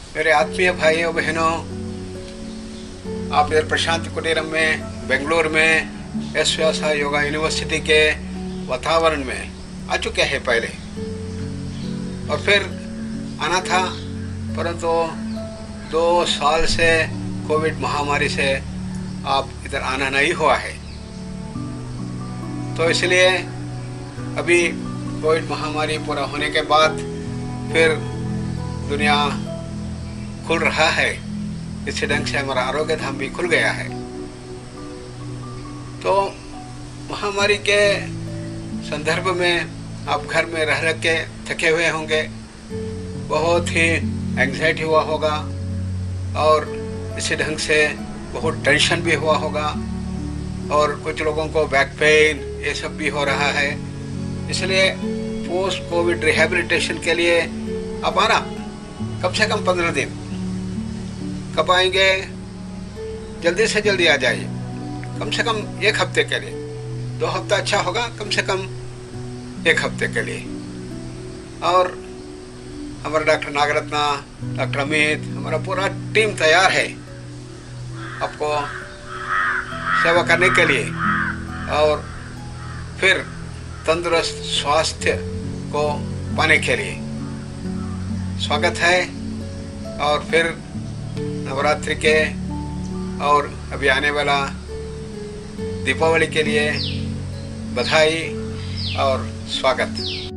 मेरे आत्मीय भाइयों बहनों, आप इधर प्रशांति कुटीरम में बेंगलुरु में एस व्यासा योगा यूनिवर्सिटी के वातावरण में आ चुके हैं पहले, और फिर आना था, परंतु 2 साल से कोविड महामारी से आप इधर आना नहीं हुआ है। तो इसलिए अभी कोविड महामारी पूरा होने के बाद फिर दुनिया खुल रहा है, इसी ढंग से हमारा आरोग्य धाम भी खुल गया है। तो महामारी के संदर्भ में आप घर में रह के थके हुए होंगे, बहुत ही एंग्जाइटी हुआ होगा, और इसी ढंग से बहुत टेंशन भी हुआ होगा, और कुछ लोगों को बैक पेन ये सब भी हो रहा है। इसलिए पोस्ट कोविड रिहेबिलिटेशन के लिए आप आना, कम से कम 15 दिन। कब आएंगे? जल्दी से जल्दी आ जाइए, कम से कम 1 हफ्ते के लिए। 2 हफ्ता अच्छा होगा, कम से कम 1 हफ्ते के लिए। और हमारा डॉक्टर नागरत्ना, डॉक्टर अमित, हमारा पूरा टीम तैयार है आपको सेवा करने के लिए, और फिर तंदुरुस्त स्वास्थ्य को पाने के लिए स्वागत है। और फिर नवरात्रि के और अभी आने वाला दीपावली के लिए बधाई और स्वागत।